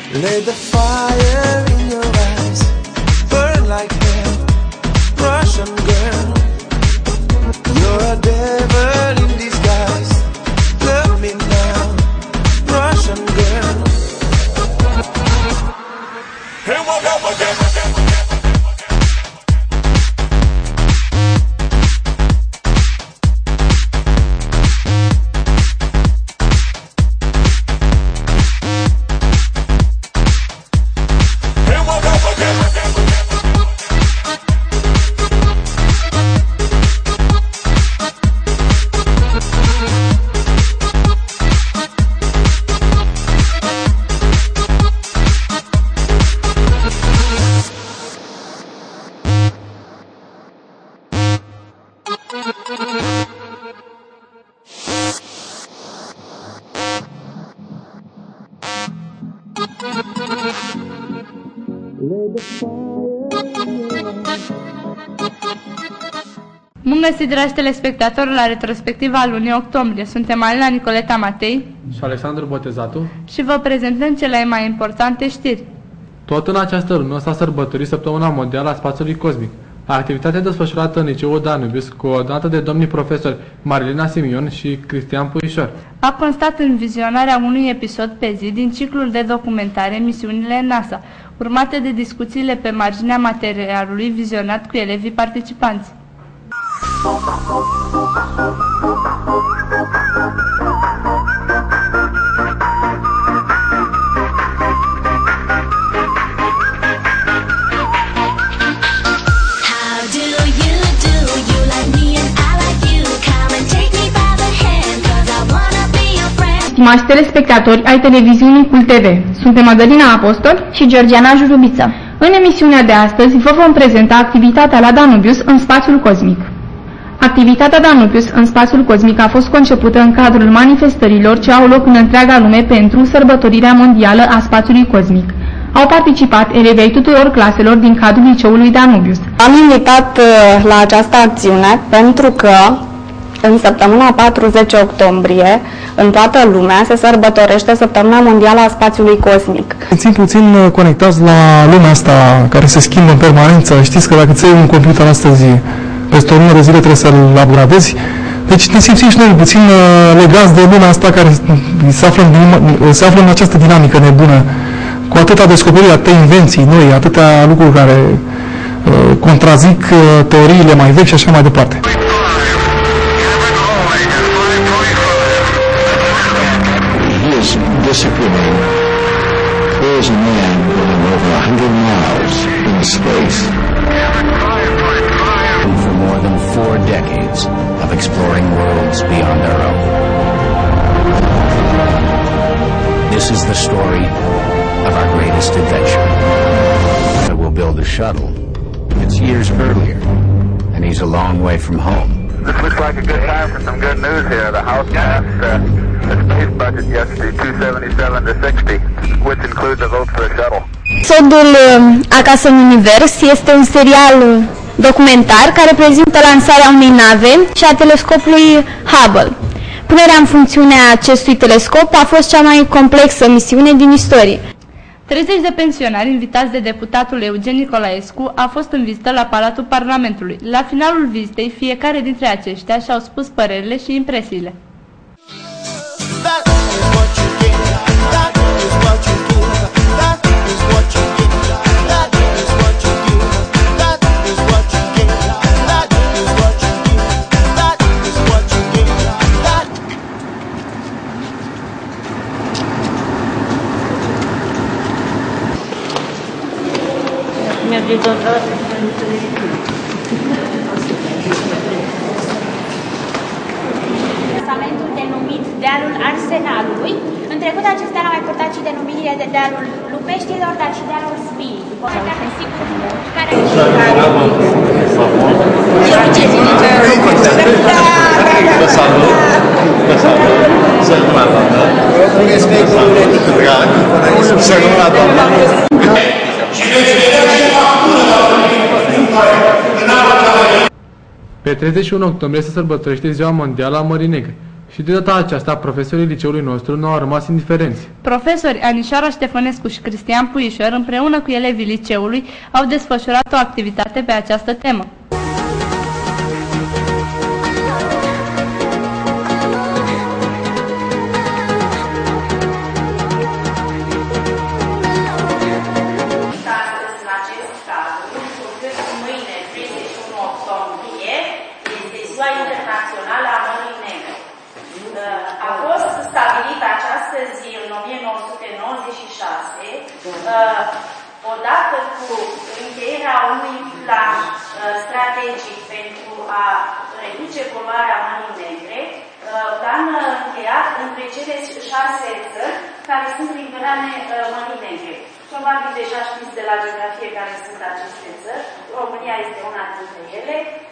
Let the fire in your eyes burn like hell, Russian girl. You're a devil in disguise. Love me now, Russian girl. Here we go again. Bun găsit, dragi telespectatori, la retrospectiva lunii octombrie. Suntem Alina Nicoleta Matei și Alexandru Botezatu și vă prezentăm cele mai importante știri. Tot în această lună s-a sărbătorit Săptămâna Mondială a Spațiului Cosmic. Activitatea desfășurată în Liceul Danubius, coordonată de domnii profesori Marilena Simion și Cristian Puișor, a constat în vizionarea unui episod pe zi din ciclul de documentare Misiunile NASA, urmate de discuțiile pe marginea materialului vizionat cu elevii participanți. Stimați telespectatori ai televiziunii Cult TV, suntem Madalina Apostol și Georgiana Jurubiță. În emisiunea de astăzi vă vom prezenta activitatea la Danubius în spațiul cosmic. Activitatea Danubius în spațiul cosmic a fost concepută în cadrul manifestărilor ce au loc în întreaga lume pentru sărbătorirea mondială a spațiului cosmic. Au participat elevii ai tuturor claselor din cadrul Liceului Danubius. Am invitat la această acțiune pentru că în săptămâna 40 octombrie, în toată lumea, se sărbătorește Săptămâna Mondială a Spațiului Cosmic. Țin puțin conectați la lumea asta care se schimbă în permanență. Știți că dacă îți iei un computer astăzi, peste o lună de zile trebuie să-l upgradezi. Deci ne simțim și noi puțin legați de lumea asta care se află în această dinamică nebună, cu atâta descoperiri, atâtea invenții noi, atâtea lucruri care contrazic teoriile mai vechi și așa mai departe. Disappearing. There is a man going over 100 miles in space. For more than 4 decades of exploring worlds beyond our own. This is the story of our greatest adventure. We'll build a shuttle. It's years earlier, and he's a long way from home. This looks like a good time for some good news here. The House passed the space budget yesterday, 277 to 60, which includes a vote for a shuttle. Episodul Acasă în Univers este un serial documentar care prezintă lansarea unei nave și a telescopului Hubble. Punerea în funcțiune a acestui telescop a fost cea mai complexă misiune din istorie. 30 de pensionari invitați de deputatul Eugen Nicolaescu a fost în vizită la Palatul Parlamentului. La finalul vizitei, fiecare dintre aceștia și-au spus părerile și impresiile. Clasamentul denumit Dealul Arsenalului. În trecut acesta a mai purtat și denumirile de Dealul Lupeștilor, dar și Dealul Sfiii. Care Pe 31 octombrie se sărbătorește Ziua Mondială a Mării Negre Și de data aceasta, profesorii liceului nostru nu au rămas indiferenți. Profesori Anișoara Ștefănescu și Cristian Puișor, împreună cu elevii liceului, au desfășurat o activitate pe această temă. Odată cu încheierea unui plan strategic pentru a reduce poluarea Mării Negre, plan încheiat între cele 6 țări care sunt riverane Mării Negre. Probabil deja știți de la geografie care sunt aceste țări. România este una dintre ele.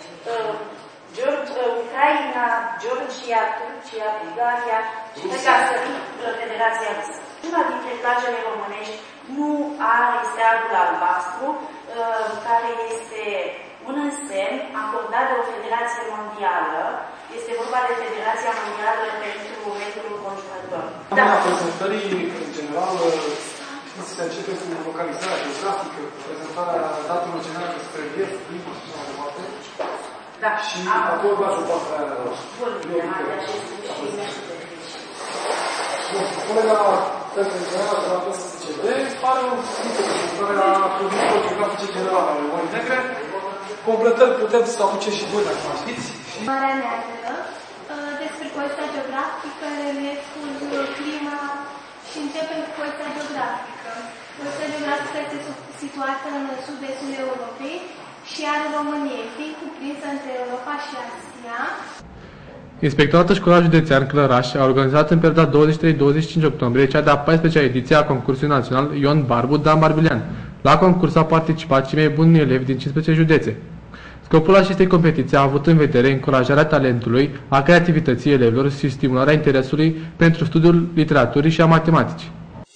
Ucraina, Georgia, Turcia, Bulgaria și Federația Rusă. Una dintre plajele românești nu are steagul albastru, care este un însemn acordat de o federație mondială. Este vorba de Federația Mondială pentru Mediul Înconjurător. La prezentării, în general, se începe cu localizarea geografică, prezentarea datelor generale despre relief, climă și așa mai departe. Da. Și apoi va ajuta pe aia. Bun, colega generală de la PSCB are o prezentare a produselor geografice generale ale Mării Negre. Completări puteți să aduceți și voi, dacă mai știți. Marea Neagră, despre costa geografică, relieful, clima și începem cu costa geografică. Costa geografică este situată în sud-estul Europei și al României, fiind cuprinsă între Europa și Asia. Inspectoratul Școlar Județean Clăraș a organizat în perioada 23-25 octombrie cea de-a 14-a ediție a concursului național Ion Barbu Dan Barbilian. La concurs au participat cei mai buni elevi din 15 județe. Scopul acestei competiții a avut în vedere încurajarea talentului, a creativității elevilor și stimularea interesului pentru studiul literaturii și a matematicii.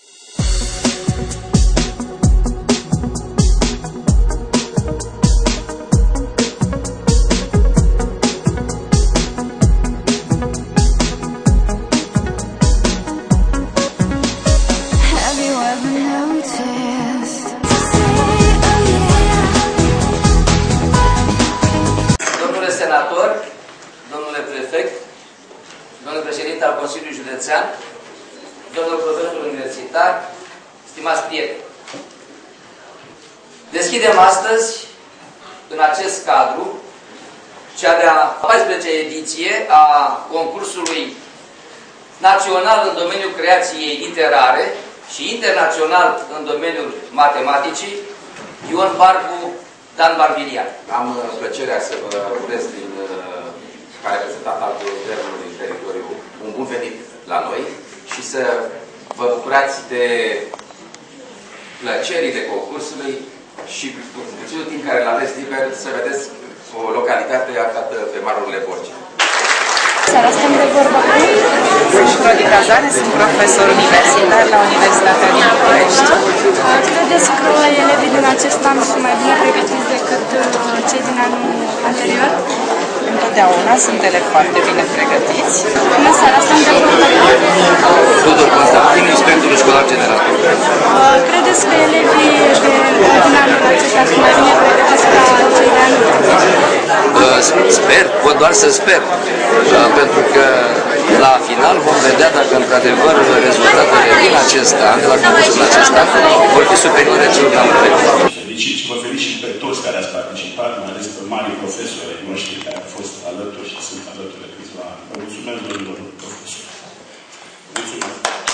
Domnul profesor universitar, stimați prieteni, deschidem astăzi, în acest cadru, cea de-a 14-a ediție a concursului național în domeniul creației literare și internațional în domeniul matematicii, Ion Barbu Dan Barbilian. Am plăcerea să vă urez din care a reprezentat al guvernului din teritoriu un bun venit la noi și să vă bucurați de plăcerile concursului și puținul timp care îl aveți liber să vedeți o localitate aflată pe malurile Borcii. Seara stăm de vorbă cu Rodi Cazane, sunt profesor universitar la Universitatea din București. Credeți că elevii din acest an sunt mai bine pregătiți decât cei din anul anterior? Întotdeauna sunt elevi foarte bine pregătiți. Bună seara, sunt de vorbă cu Tudor Constantin, inspectorul școlar general. Credeți că elevii din anul acesta sunt mai bine pregătiți ca cei de anul trecut? Sper, pot doar să sper, pentru că la final vom vedea dacă într-adevăr rezultatele din acest an, de la concursul acesta, vor fi superioare celor de anul trecut. Și vă felicit pe toți care ați participat, mai ales pe mari profesori ai noștri care au fost alături și sunt alături de câțiva ani. Vă mulțumesc, domnilor profesori. Mulțumesc.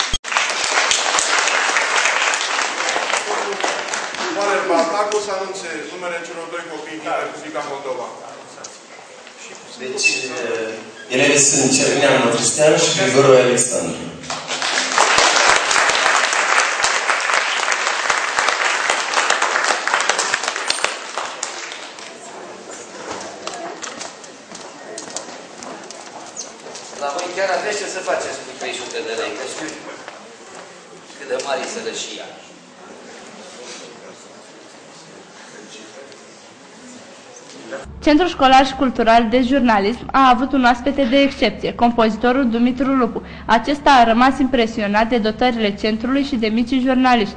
Oare Baltacu să anunțe numele celor doi copii din Republica Moldova. Deci, elevii sunt Cervineanu Cristian și Grigoroi Alexandru. La voi chiar aveți ce să faceți cu 300 de lei, că știu cât de mare e sărășia. Centrul Școlar și Cultural de Jurnalism a avut un oaspete de excepție, compozitorul Dumitru Lupu. Acesta a rămas impresionat de dotările centrului și de micii jurnaliști.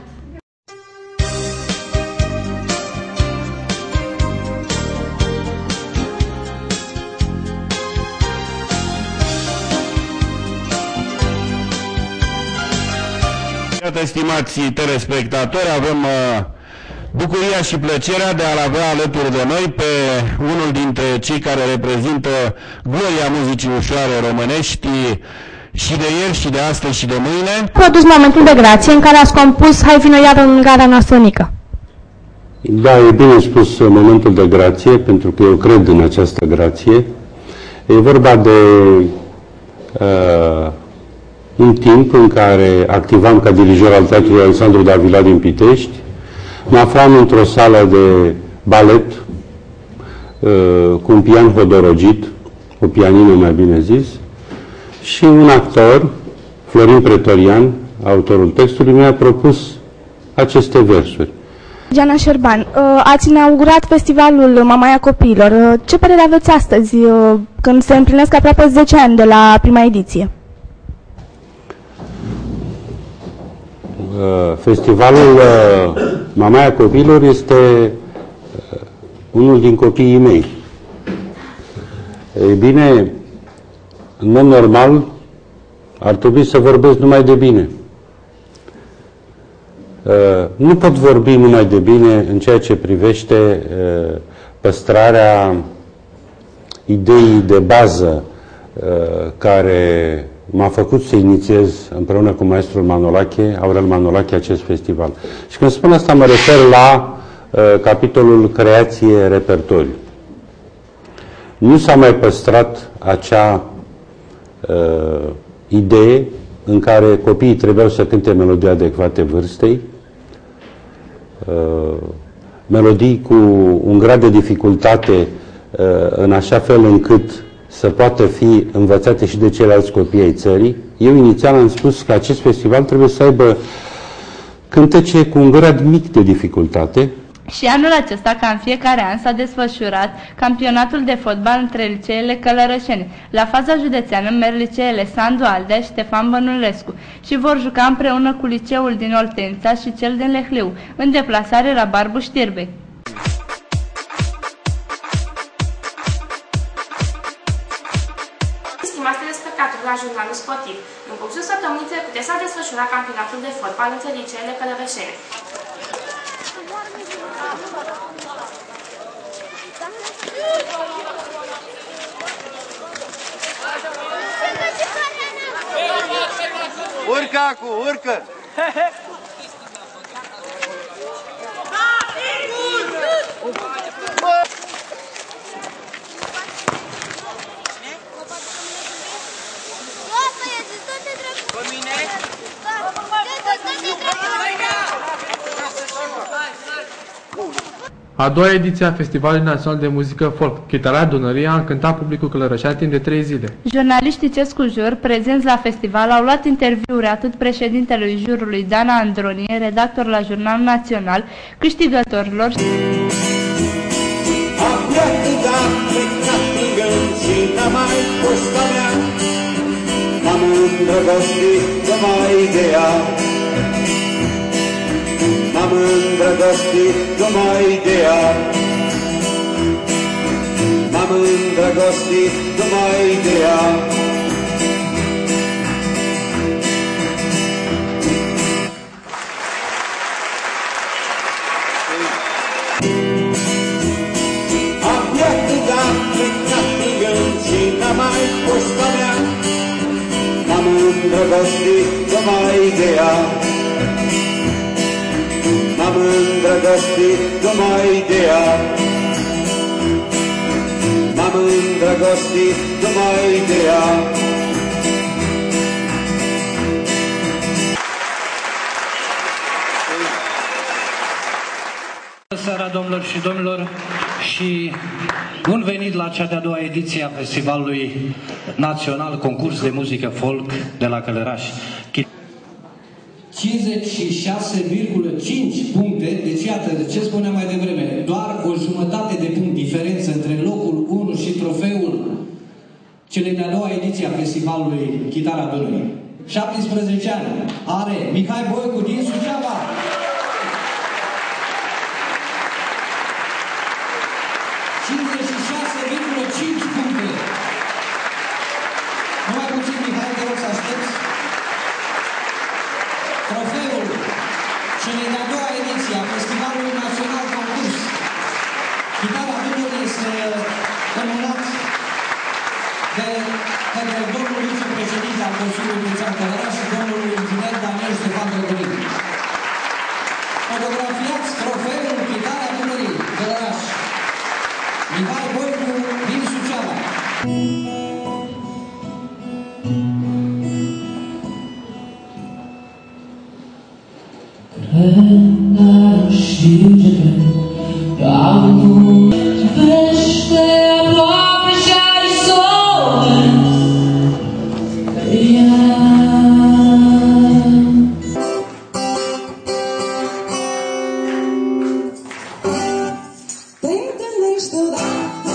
Iată, stimați telespectatori, avem bucuria și plăcerea de a-l avea alături de noi pe unul dintre cei care reprezintă gloria muzicii ușoare românești și de ieri, și de astăzi, și de mâine. Produs momentul de grație în care ați compus Hai vină iar în gara noastră mică. Da, e bine spus momentul de grație, pentru că eu cred în această grație. E vorba de un timp în care activam ca dirijor al Teatrului Alexandru Davila din Pitești. Mă aflam într-o sală de balet cu un pian vodorogit, o pianină mai bine zis, și un actor, Florin Pretorian, autorul textului, mi-a propus aceste versuri. Giana Șerban, ați inaugurat festivalul Mamaia Copiilor. Ce părere aveți astăzi, când se împlinesc aproape 10 ani de la prima ediție? Festivalul Mamaia Copiilor este unul din copiii mei. Ei bine, în mod normal, ar trebui să vorbesc numai de bine. Nu pot vorbi numai de bine în ceea ce privește păstrarea ideii de bază care m-a făcut să inițiez împreună cu maestrul Manolache, Aurel Manolache, acest festival. Și când spun asta mă refer la capitolul creație-repertoriu. Nu s-a mai păstrat acea idee în care copiii trebuiau să cânte melodii adecvate vârstei, melodii cu un grad de dificultate în așa fel încât să poată fi învățate și de ceilalți copii ai țării. Eu inițial am spus că acest festival trebuie să aibă cântece cu un grad mic de dificultate. Și anul acesta, ca în fiecare an, s-a desfășurat campionatul de fotbal între liceele călărășene. La faza județeană merg liceele Sandu Aldea și Ștefan Bănulescu și vor juca împreună cu liceul din Oltența și cel din Lehliu, în deplasare la Barbu Știrbei. Stimați telespectatori la jurnalul sportiv, în cursul săptămânii trecute s-a desfășurat campionatul de fotbal între liceele călărășene. Urcă acum, urcă! A doua ediție a Festivalului Național de Muzică Folk, Chitara Dunării, a încântat publicul călărășean timp de 3 zile. Jurnaliștii Cescu Jur, prezenți la festival, au luat interviuri atât președintelui jurului Dana Andronie, redactor la Jurnalul Național, câștigătorilor. Abia când am plecat în gând și n-am mai fost a mea, m-am îndrăgostit numai de ea. M-am îndrăgostit numai de ea. M-am îndrăgostit numai de ea. Abia când am plecat în gând și n-am mai fost a mea, m-am îndrăgostit numai de ea. M-am îndrăgostit numai de ea. M-am îndrăgostit numai de ea. Bună seara, domnilor și domnilor, și bun venit la cea de-a doua ediție a Festivalului Național Concurs de Muzică Folk de la Călăraș. 56,5 puncte, deci iată, ce spuneam mai devreme, doar o jumătate de punct diferență între Cele de-a doua ediție a festivalului Chitara Dunării. 17 ani are Mihai Boicu din Suceava. 56,5 puncte. Numai puțin, Mihai, te rog să aștepți. Trofeul celei de-a doua ediție a Festivalului Național Concurs Chitara Dunării este înmânat de către domnul vicepreședinte al Consiliului Județean Călăraș și domnul inginer Daniel Ștefan Drăgălin. Fotografiați trofeul Chitara Dunării, Călăraș. Mihai Boicu din Suceava. Dar și ce cred, amul vește aproape și ai soare. Te întâlnești odată,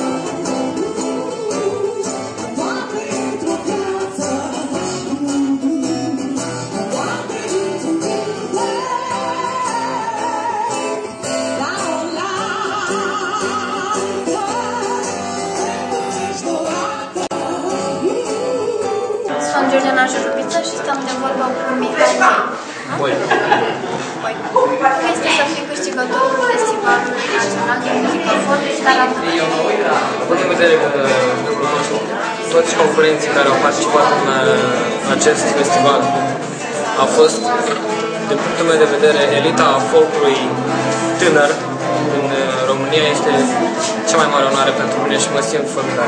poate într-o piață, poate într-un cântec. Sunt Georgiana Jurubiță și stăm de vorbă cu Mihai Boicu. Cum este să fii câștigătorul Festivalului Național de Muzică Folk Chitara Dunării? Având în vedere că eu cunosc toți concurenții care au participat în acest festival, a fost, din punctul meu de vedere, elita folcului tânăr în România. Este cea mai mare onoare pentru mine și mă simt făcut.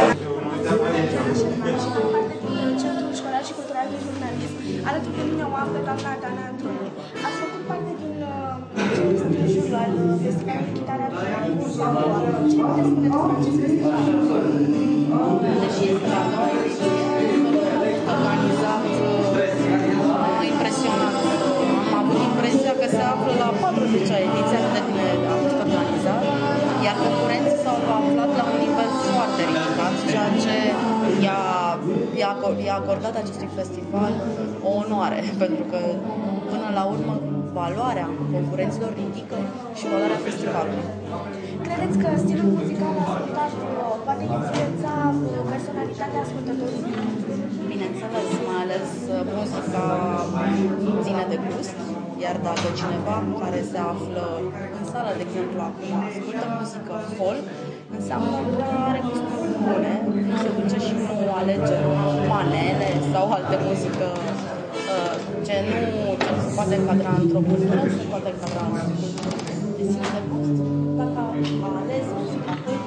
Alături de mine o am pe doamna Dana Androni. Ați făcut parte din jurul al Festivalului Chitara Dunării. Ce puteți spune despre acest festival? Deși este la noi, organizat impresionant. Am avut impresia că se află la 40-a ediție atât de bine a fost organizat, iar concurenții s-au aflat la un nivel foarte ridicat, ceea ce i-a acordat acestui festival o onoare, pentru că până la urmă valoarea concurenților ridică și valoarea festivalului. Credeți că stilul muzical ascultat poate influența personalitatea ascultătorului? Bineînțeles, mai ales muzica ține de gust, iar dacă cineva care se află în sală, de exemplu, acum ascultă muzică folk, înseamnă că are gusturi bune, se duce și nu alege manele sau alte muzică ce nu se poate încadra într-o cultură, se poate încadra într-o cultură de sine de gust, dacă a ales muzica folk.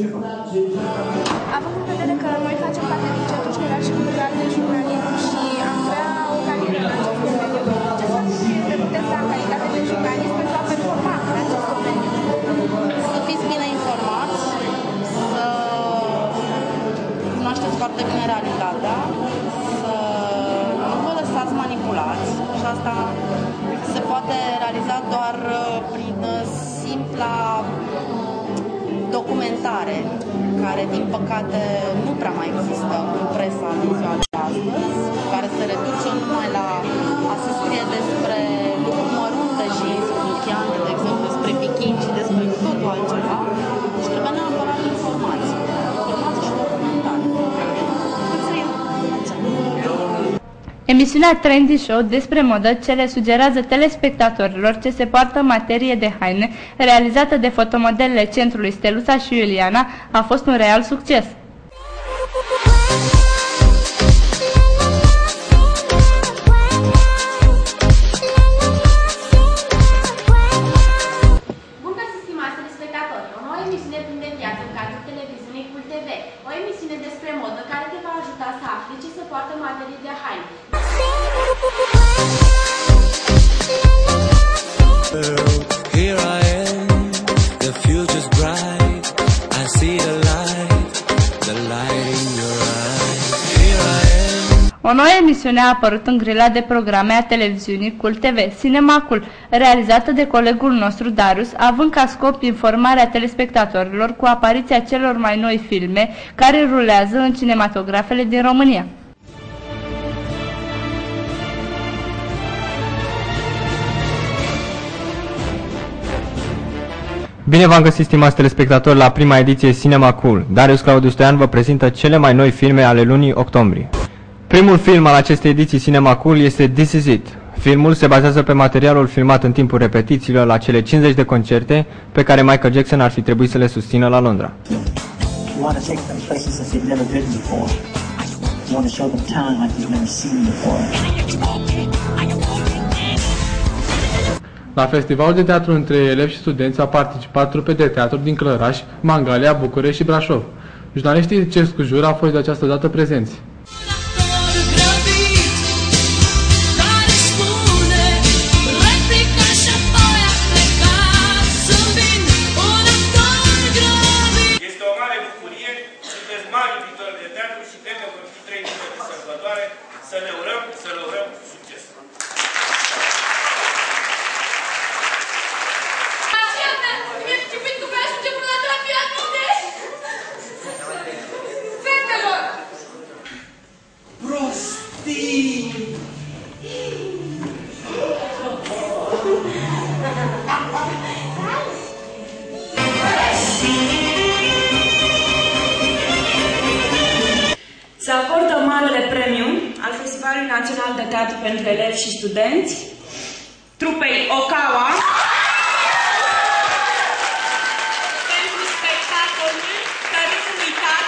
Având în vedere că noi facem parte din Centrul Școlar și Cultural de Jurnalism și am vrea o carieră în acest domeniu, ce sfaturi ne puteți da în calitate de jurnalist pentru a performa în acest domeniu? Să fiți bine informați, să cunoașteți foarte bine realitatea, să nu vă lăsați manipulați și asta se poate realiza doar prin simpla documentare, care din păcate nu prea mai există în presa din ziua de astăzi, care se reduce numai la a se scrie despre lucruri mărunte și insignifiante, de exemplu despre bikini și despre totul altceva, și trebuie neapărat informații și documentare. Emisiunea Trendy Show despre modă ce le sugerează telespectatorilor ce se poartă în materie de haine, realizată de fotomodelele Centrului Steluța și Iuliana, a fost un real succes. Bun găsit, stimați telespectatori! O nouă emisiune plin de viață în cadrul televiziunii Cult TV. O emisiune despre modă care te va ajuta să afli ce se poartă în materie de haine. Here I am, the future's bright, I see the light, nouă emisiune a apărut în grila de programe a televiziunii Cult TV, Cinemacul, realizată de colegul nostru Darius, având ca scop informarea telespectatorilor cu apariția celor mai noi filme care rulează în cinematografele din România. Bine v-am găsit, stimați telespectatori, la prima ediție Cinema Cool. Darius Claudiu Stoian vă prezintă cele mai noi filme ale lunii octombrie. Primul film al acestei ediții Cinema Cool este This Is It. Filmul se bazează pe materialul filmat în timpul repetițiilor la cele 50 de concerte pe care Michael Jackson ar fi trebuit să le susțină la Londra. La festivalul de teatru între elevi și studenți au participat trupe de teatru din Clăraș, Mangalia, București și Brașov. Jurnaliștii Cesc Jur au fost de această dată prezenți. Este o mare bucurie, sunteți mari iubitori de teatru și cred că vor fi 3 zile de sărbătoare, să le urăm succes! Se acordă marele premiu al Festivalului Național de Teatru pentru Elevi și Studenți trupei Okawa pentru spectacolul Tărâșul uitat.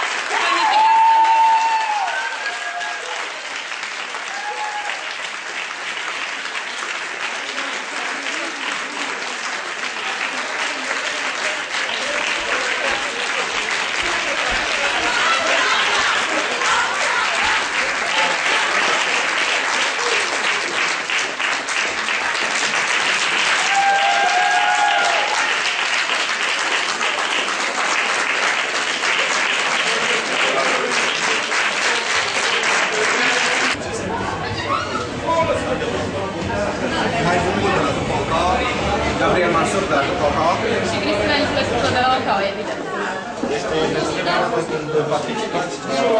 Gabriel Mansur de la Coca-Cola. Și Cristina Iuliescu de la Coca-Cola, evident. Este o festival de participați.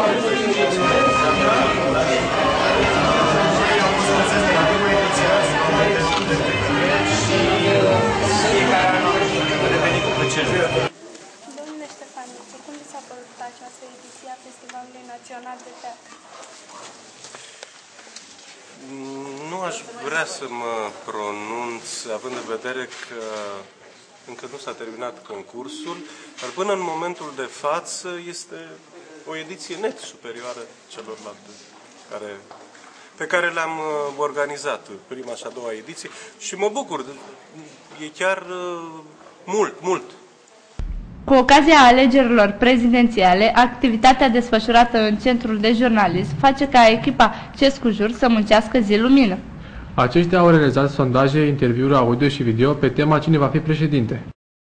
Fiecare an a revenit cu plăcere. Domnule Ștefaniță, cum vi s-a părut această ediție a Festivalului Național de Teatru? Nu aș vrea să mă pronunț, având în vedere că încă nu s-a terminat concursul, dar până în momentul de față este o ediție net superioară celorlalte pe care le-am organizat, prima și a doua ediție, și mă bucur, e chiar mult. Cu ocazia alegerilor prezidențiale, activitatea desfășurată în Centrul de Jurnalism face ca echipa Cescu Jur să muncească zi lumină. Aceștia au realizat sondaje, interviuri audio și video pe tema cine va fi președinte.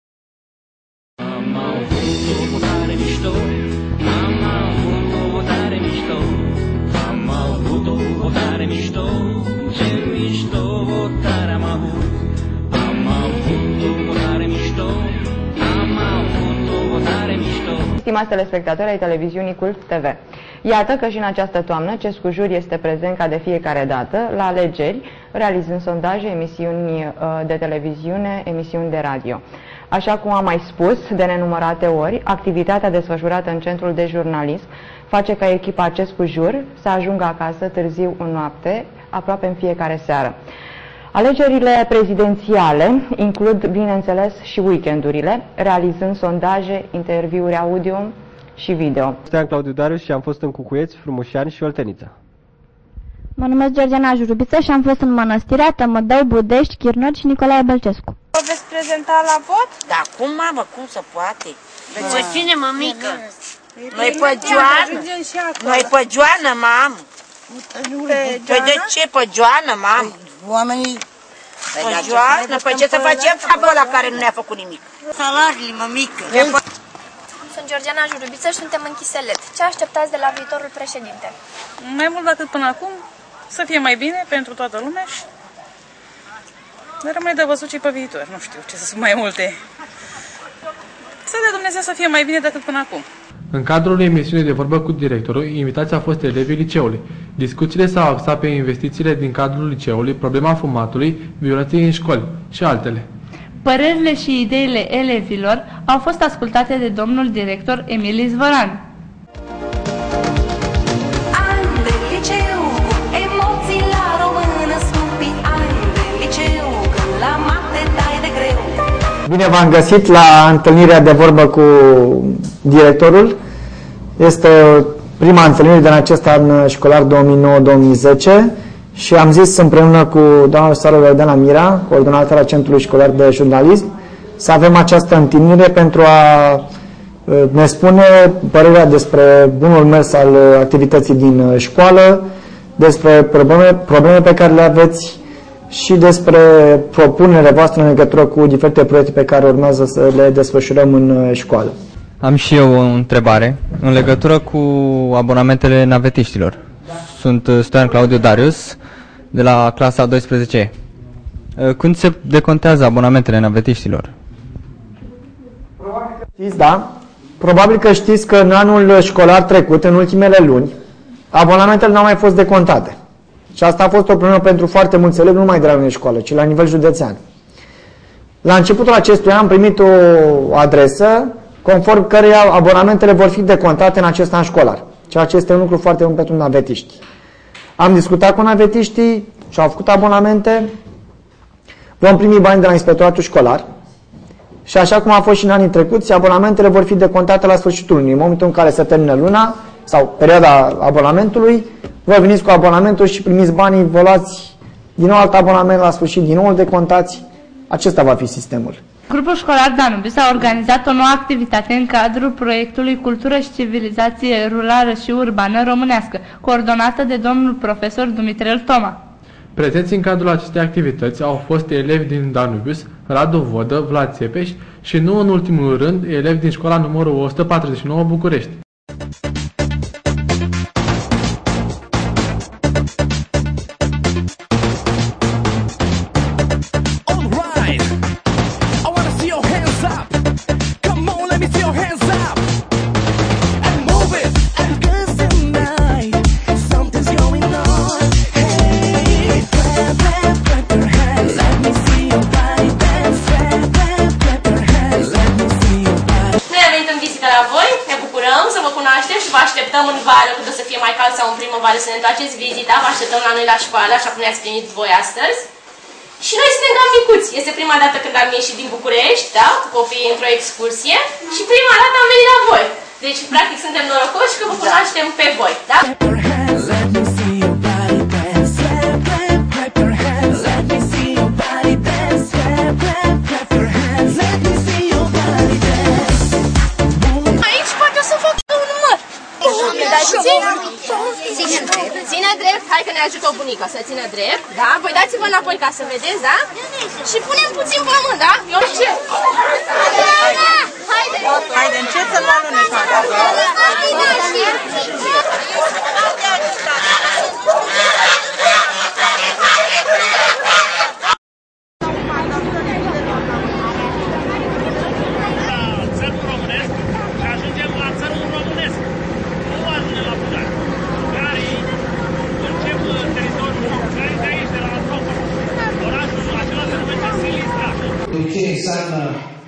Stimați telespectatori ai televiziunii Cult TV. Iată că și în această toamnă Cescu Jur este prezent ca de fiecare dată la alegeri, realizând sondaje, emisiuni de televiziune, emisiuni de radio. Așa cum am mai spus de nenumărate ori, activitatea desfășurată în Centrul de Jurnalism face ca echipa Cescu Jur să ajungă acasă târziu în noapte, aproape în fiecare seară. Alegerile prezidențiale includ, bineînțeles, și weekendurile, realizând sondaje, interviuri audio și video. Sunt Claudiu Darius și am fost în Cucuieți, Frumușani și Oltenița. Mă numesc Georgiana Jurubiță și am fost în Mănăstirea, Tămădău, Budești, Chirnări și Nicolae Bălcescu. Vă veți prezenta la vot? Da, cum, mamă, cum se poate? Pe cine, mămică? Noi pe Joană? Noi pe Joană, mamă? Păi de ce pe Joană, mamă? Oamenii... Pe Joană? Păi ce să facem faptul ăla care nu ne-a făcut nimic? Salariile, mămică. sunt Georgiana Jurubiță și suntem în Chiselet. Ce așteptați de la viitorul președinte? Mai mult decât până acum, să fie mai bine pentru toată lumea și rămâne de văzut și pe viitor. Nu știu ce să sunt mai multe. Să dea Dumnezeu să fie mai bine decât până acum. În cadrul emisiunii de vorbă cu directorul, invitați au fost elevii liceului. Discuțiile s-au axat pe investițiile din cadrul liceului, problema fumatului, violenței în școli și altele. Părerile și ideile elevilor au fost ascultate de domnul director Emil Izvoran. Bine v-am găsit la întâlnirea de vorbă cu directorul. Este prima întâlnire din acest an școlar 2009-2010 și am zis împreună cu doamna Sară Loredana Mira, coordonatoarea Centrului Școlar de Jurnalism, să avem această întâlnire pentru a ne spune părerea despre bunul mers al activității din școală, despre probleme pe care le aveți și despre propunerile voastre în legătură cu diferite proiecte pe care urmează să le desfășurăm în școală. Am și eu o întrebare în legătură cu abonamentele navetiștilor. Sunt Stoian Claudiu Darius, de la clasa 12E. Când se decontează abonamentele navetiștilor? Știți, da? Probabil că știți că în anul școlar trecut, în ultimele luni, abonamentele n-au mai fost decontate. Și asta a fost o problemă pentru foarte mulți elevi, nu numai de la mine școală, ci la nivel județean. La începutul acestui an am primit o adresă conform căreia abonamentele vor fi decontate în acest an școlar, ceea ce este un lucru foarte bun pentru navetiști. Am discutat cu navetiștii și au făcut abonamente, vom primi bani de la inspectoratul școlar și așa cum a fost și în anii trecuți, abonamentele vor fi decontate la sfârșitul lunii, în momentul în care se termină luna sau perioada abonamentului, voi veniți cu abonamentul și primiți banii, vă luați din nou alt abonament la sfârșit, din nou îl decontați. Acesta va fi sistemul. Grupul școlar Danubius a organizat o nouă activitate în cadrul proiectului Cultură și Civilizație Rurală și Urbană Românească, coordonată de domnul profesor Dumitrel Toma. Prezenți în cadrul acestei activități au fost elevi din Danubius, Radu Vodă, Vlad Țepeș și nu în ultimul rând elevi din școala numărul 149 București. Vă așteptăm în vară, când o să fie mai cald sau în primăvară, să ne întoarceți vizita, vă așteptăm la noi la școală, așa cum ne-ați primit voi astăzi. Și noi suntem cam micuți. Este prima dată când am ieșit din București, da, cu copiii într-o excursie și prima dată am venit la voi. Deci, practic, suntem norocoși că vă cunoaștem pe voi, da? Ține drept, hai că ne ajută o bunică să țină drept, da? Voi dați-vă înapoi ca să vedeți, da? Și punem puțin pământ, da? Eu încet. Haide! Haide, încet să nu alunecați. Țărul românesc și ajungem la țărul românesc. Nu ajungem la Bulgari. Bulgarii încep teritoriul, care de aici, de la Antropol. Orașul acela se numește Silistra. Ce înseamnă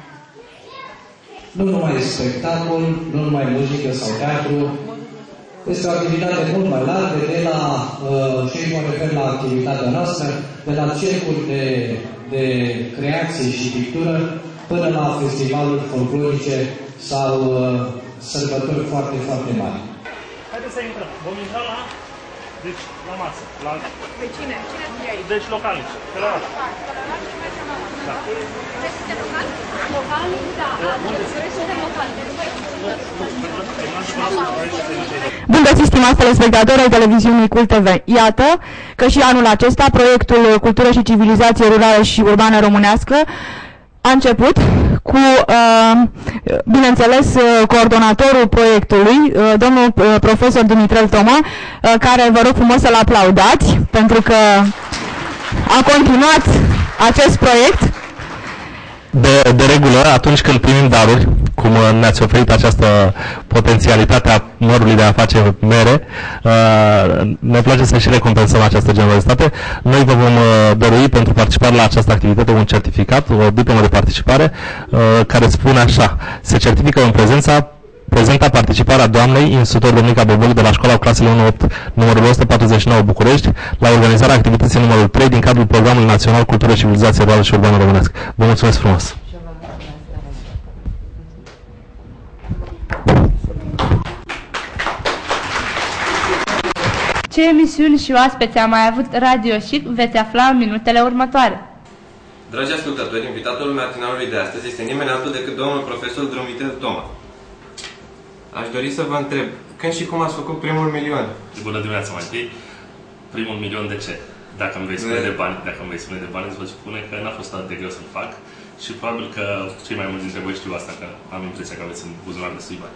nu numai spectacol, nu numai muzică sau teatru, este o activitate mult mai largă, de la, și mă refer la activitatea noastră, de la cercuri de creație și pictură, până la festivaluri folclorice sau sărbători foarte, foarte mari. Haideți să intrăm. Vom intra la, deci, la masă. La... Pe cine? Cine sunt aici? Deci localnici. Călărași. Da. Sunteți locali? Locali? Da. Suntem locali. Bun găsit, stimați telespectatori ai televiziunii Cult TV. Iată că și anul acesta proiectul Cultură și Civilizație Rurală și Urbană Românească a început cu, bineînțeles, coordonatorul proiectului, domnul profesor Dumitrel Toma, care vă rog frumos să-l aplaudați, pentru că a continuat acest proiect. De regulă, atunci când primim daruri, cum ne-ați oferit această potențialitate a mărului de a face mere, ne place să și recompensăm această generozitate. Noi vă vom dărui pentru participare la această activitate un certificat, o diplomă de participare, care spune așa: se certifică în prezenta participarea doamnei instructor Domnica Bobolu de la școala clasele 1-8 numărul 149 București la organizarea activității numărul 3 din cadrul Programului Național Cultură, Civilizație Rurală și Urbană Românesc. Vă mulțumesc frumos! Ce emisiuni și oaspeți a mai avut Radio Chic veți afla în minutele următoare. Dragi ascultători, invitatul matinalului de astăzi este nimeni altul decât domnul profesor Dumitrel Toma. Aș dori să vă întreb, când și cum ați făcut primul milion? Bună dimineața, mai întâi. Primul milion de ce? Dacă îmi vei spune de bani, îți vă spune că n-a fost atât de greu să-l fac și probabil că cei mai mulți dintre voi știu asta, că am impresia că aveți în buzunar destui bani.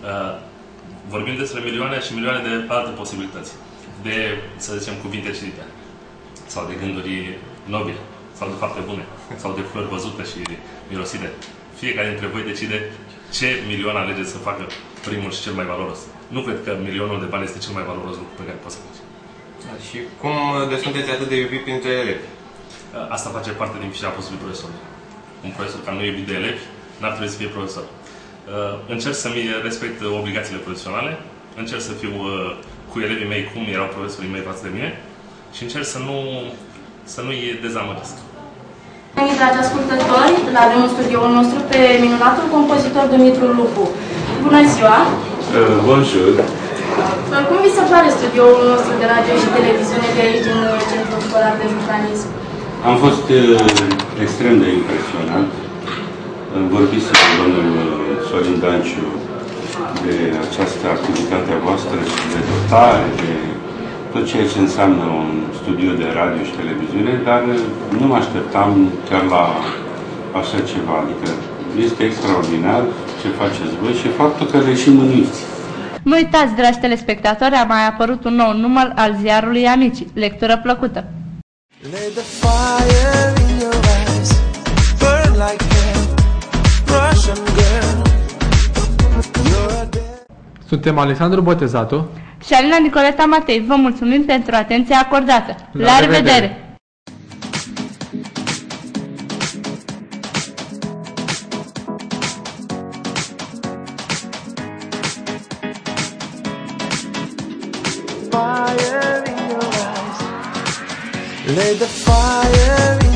Vorbim despre milioane și milioane de alte posibilități. De, să zicem, cuvinte citite. Sau de gânduri nobile. Sau de fapte bune. Sau de flori văzute și mirosite. Fiecare dintre voi decide ce milion alegeți să facă primul și cel mai valoros. Nu cred că milionul de bani este cel mai valoros lucru pe care poți să faci. Și cum de sunteți atât de iubit printre elevi? Asta face parte din fișa postului profesor. Un profesor care nu e iubit de elevi n-ar trebui să fie profesor. Încerc să-mi respect obligațiile profesionale, încerc să fiu cu elevii mei cum erau profesorii mei față de mine și încerc să nu-i dezamăgesc. Dragi ascultători, îl avem în studioul nostru pe minunatul compozitor Dumitru Lupu. Bună ziua! Bonjour! Cum vi se pare studioul nostru de radio și televiziune de aici, din Centrul Școlar de Jurnalism? Am fost extrem de impresionat. Vorbise cu domnul Sorin Danciu de această activitate a voastră și de dotare, de tot ceea ce înseamnă un studio de radio și televiziune, dar nu mă așteptam chiar la așa ceva. Adică este extraordinar ce faceți voi și faptul că le și mânuiți. Nu uitați, dragi telespectatori, a mai apărut un nou număr al ziarului Amicii. Lectură plăcută! Let the fire in your eyes burn like hell, Russian girl. You're dead. Suntem Alexandru Botezatu și Alina Nicoleta Matei. Vă mulțumim pentru atenția acordată. La revedere! Fire in your eyes. Let the fire